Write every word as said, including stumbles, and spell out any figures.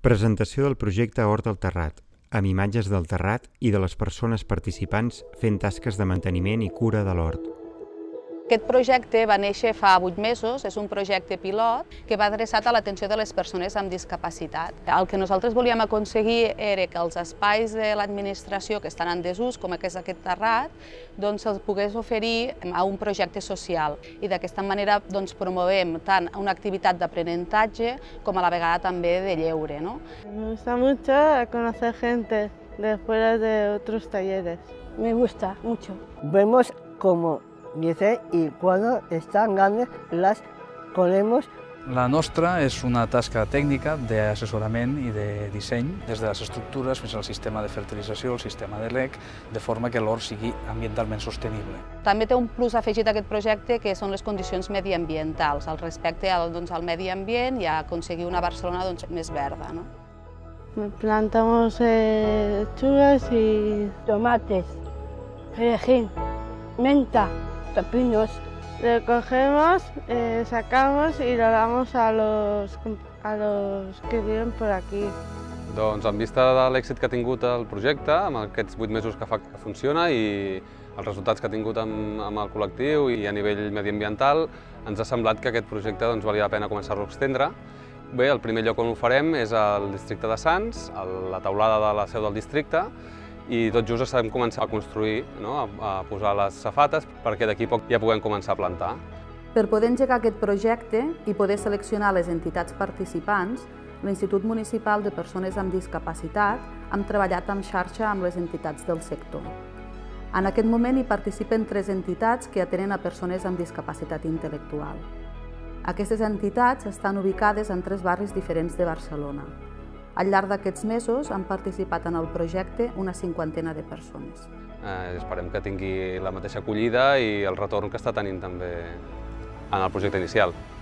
Presentació del projecte Hort al Terrat, amb imatges del terrat i de les persones participants fent tasques de manteniment i cura de l'hort. Aquest projecte va néixer fa vuit mesos, és un projecte pilot que va adreçat a l'atenció de les persones amb discapacitat. El que nosaltres volíem aconseguir era que els espais de l'administració que estan en desús, com és aquest terrat, doncs se'ls pogués oferir a un projecte social i d'aquesta manera doncs, promovem tant una activitat d'aprenentatge com a la vegada també de lleure. ¿no? Me gusta mucho conocer gente de fuera de otros talleres. Me gusta mucho. Vemos cómo dice y cuando están grandes las colemos. La nostra és una tasca tècnica d'assessorament i de disseny, des de les estructures fins al sistema de fertilització, el sistema de reg, de forma que l'hort sigui ambientalment sostenible. També té un plus afegit a aquest projecte que són les condicions mediambientals, el respecte al, doncs, al medi ambient i a aconseguir una Barcelona doncs, més verda. ¿no? Plantamos eh, lechugas y tomates, perejil, menta, pepinos. Recogemos, eh, sacamos y lo damos a los, a los que viven por aquí. Doncs en vista de l'èxit que ha tingut el projecte, amb aquests vuit mesos que fa que funciona i els resultats que ha tingut amb, amb el col·lectiu i a nivell mediambiental, ens ha semblat que aquest projecte doncs, valia la pena començar-lo a extendre. Bé, el primer lloc on ho farem és al districte de Sants, a la teulada de la seu del districte, i tot just estem començant a construir, no? a, a posar les safates, perquè d'aquí poc ja puguem començar a plantar. Per poder engegar aquest projecte i poder seleccionar les entitats participants, l'Institut Municipal de Persones amb Discapacitat hem treballat en xarxa amb les entitats del sector. En aquest moment hi participen tres entitats que atenen a persones amb discapacitat intel·lectual. Aquestes entitats estan ubicades en tres barris diferents de Barcelona. Al llarg d'aquests mesos han participat en el projecte una cinquantena de persones. Eh, esperem que tingui la mateixa acollida i el retorn que està tenint també en el projecte inicial.